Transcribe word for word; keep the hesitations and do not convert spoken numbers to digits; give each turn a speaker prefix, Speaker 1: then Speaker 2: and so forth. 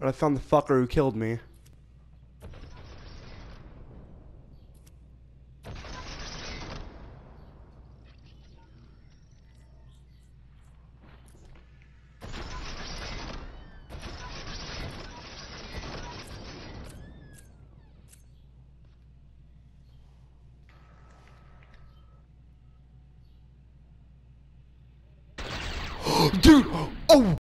Speaker 1: But I found the fucker who killed me. Dude! Oh!